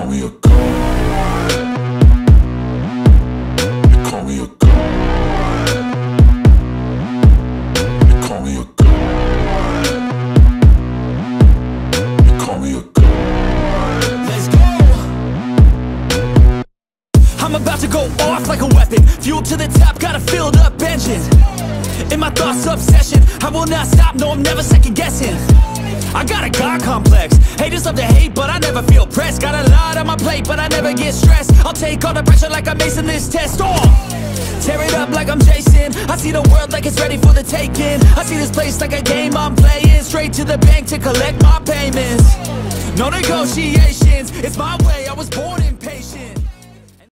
me a god. They call me a god. They call me a god. They call me a god. Let's go. I'm about to go off like a weapon. Fuel to the top, got a filled up engine. In my thoughts, obsession, I will not stop, no, I'm never second guessing. I got a God complex, haters love to hate, but I never feel pressed. Got a lot on my plate, but I never get stressed. I'll take all the pressure like I'm acing this test. Tear it up like I'm Jason. I see the world like it's ready for the taking. I see this place like a game I'm playing. Straight to the bank to collect my payments. No negotiations, it's my way, I was born impatient.